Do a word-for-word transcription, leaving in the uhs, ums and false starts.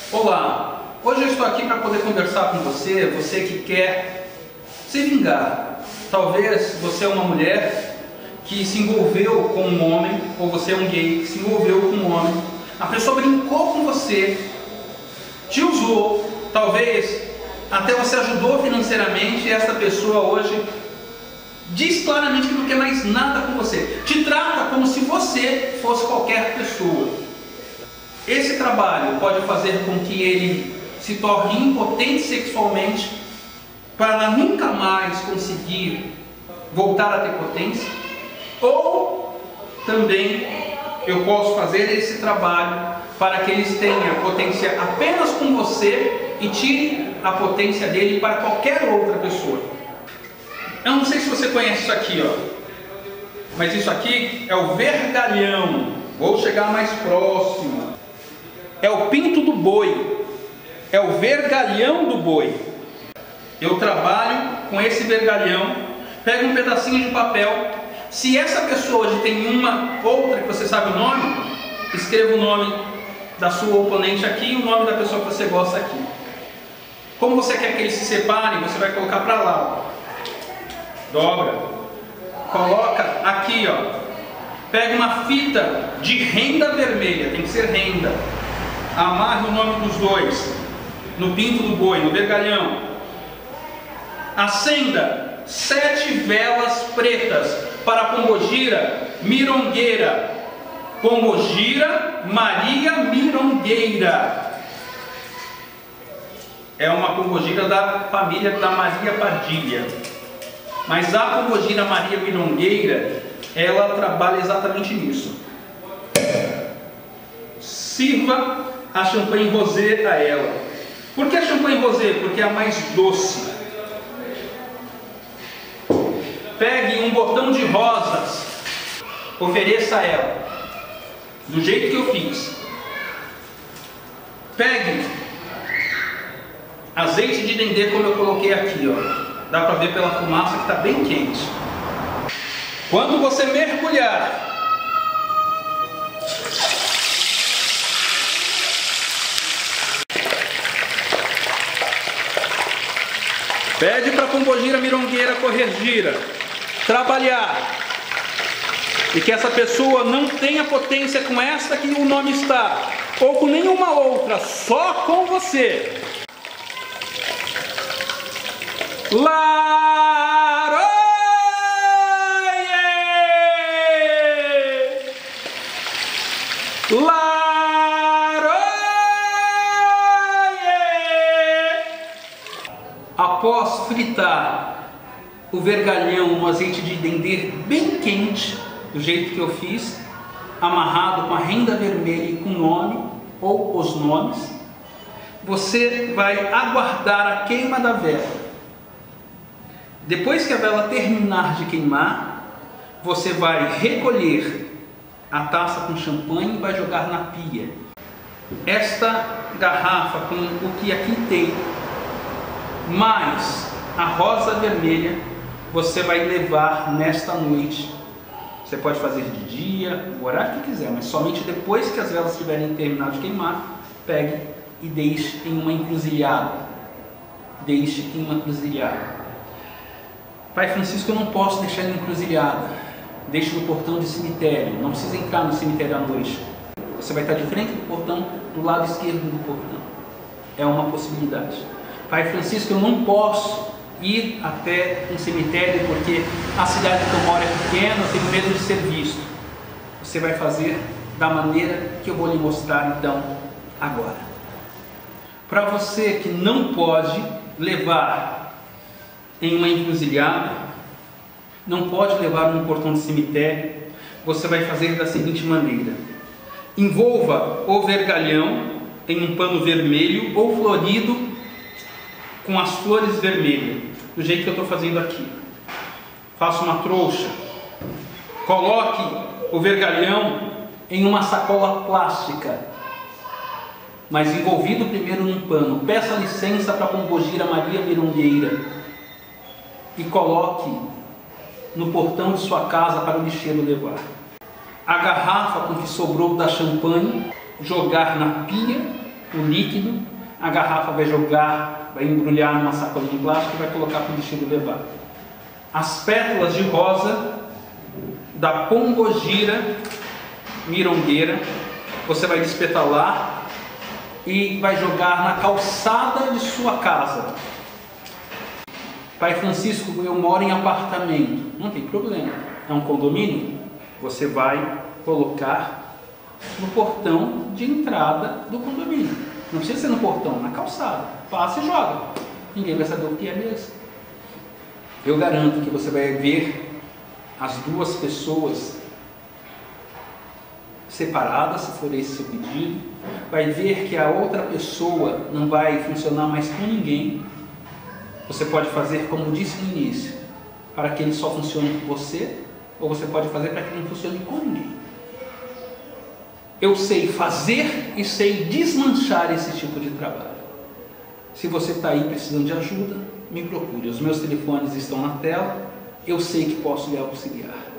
Olá, hoje eu estou aqui para poder conversar com você, você que quer se vingar. Talvez você é uma mulher que se envolveu com um homem, ou você é um gay que se envolveu com um homem. A pessoa brincou com você, te usou, talvez até você ajudou financeiramente e essa pessoa hoje diz claramente que não quer mais nada com você. Te trata como se você fosse qualquer pessoa. Esse trabalho pode fazer com que ele se torne impotente sexualmente para nunca mais conseguir voltar a ter potência, ou também eu posso fazer esse trabalho para que eles tenham potência apenas com você e tire a potência dele para qualquer outra pessoa. Eu não sei se você conhece isso aqui, ó, mas isso aqui é o vergalhão. Vou chegar mais próximo. É o pinto do boi, é o vergalhão do boi. Eu trabalho com esse vergalhão, pego um pedacinho de papel. Se essa pessoa hoje tem uma outra que você sabe o nome, escreva o nome da sua oponente aqui e o nome da pessoa que você gosta aqui. Como você quer que eles se separem, você vai colocar para lá, ó. Dobra, coloca aqui, ó. Pega uma fita de renda vermelha, tem que ser renda. Amarre o nome dos dois no pinto do boi, no vergalhão. Acenda sete velas pretas para a Pombogira Mirongueira. Pombogira Maria Mirongueira. É uma pombogira da família da Maria Padilha. Mas a Pombogira Maria Mirongueira, ela trabalha exatamente nisso. Sirva a champanhe rosé a ela. Por que a champanhe rosé? Porque é a mais doce. Pegue um botão de rosas, ofereça a ela, do jeito que eu fiz. Pegue azeite de dendê, como eu coloquei aqui, ó. Dá para ver pela fumaça que está bem quente. Quando você mergulhar pede para a Pombogira Mirongueira Corregira trabalhar e que essa pessoa não tenha potência com essa que o nome está, ou com nenhuma outra, só com você. Laroie! Laroie! Após fritar o vergalhão no azeite de dendê bem quente, do jeito que eu fiz, amarrado com a renda vermelha e com o nome ou os nomes, você vai aguardar a queima da vela. Depois que a vela terminar de queimar, você vai recolher a taça com champanhe e vai jogar na pia. Esta garrafa com o que aqui tem, mais a rosa vermelha, você vai levar nesta noite. Você pode fazer de dia, o horário que quiser, mas somente depois que as velas tiverem terminado de queimar, pegue e deixe em uma encruzilhada. Deixe em uma encruzilhada. Pai Francisco, eu não posso deixar ele encruzilhada. Deixe no portão de cemitério. Não precisa entrar no cemitério à noite. Você vai estar de frente do portão, do lado esquerdo do portão. É uma possibilidade. Pai Francisco, eu não posso ir até um cemitério porque a cidade que eu moro é pequena, eu tenho medo de ser visto. Você vai fazer da maneira que eu vou lhe mostrar então agora. Para você que não pode levar em uma encruzilhada, não pode levar num portão de cemitério, você vai fazer da seguinte maneira: envolva o vergalhão em um pano vermelho ou florido com as flores vermelhas, do jeito que eu estou fazendo aqui. Faça uma trouxa, coloque o vergalhão em uma sacola plástica, mas envolvido primeiro num pano. Peça licença para a Pombogira Maria Mirongueira e coloque no portão de sua casa para o lixeiro levar. A garrafa com que sobrou da champanhe, jogar na pia o líquido, a garrafa vai jogar, vai embrulhar numa sacolinha de plástico e vai colocar para o vestido levar. As pétalas de rosa da pombogira mirongueira, você vai despetalar e vai jogar na calçada de sua casa. Pai Francisco, eu moro em apartamento. Não tem problema. É um condomínio? Você vai colocar no portão de entrada do condomínio. Não precisa ser no portão, na calçada. Passa e joga. Ninguém vai saber o que é mesmo. Eu garanto que você vai ver as duas pessoas separadas, se for esse seu pedido. Vai ver que a outra pessoa não vai funcionar mais com ninguém. Você pode fazer como disse no início, para que ele só funcione com você, ou você pode fazer para que ele não funcione com ninguém. Eu sei fazer e sei desmanchar esse tipo de trabalho. Se você está aí precisando de ajuda, me procure. Os meus telefones estão na tela, eu sei que posso lhe auxiliar.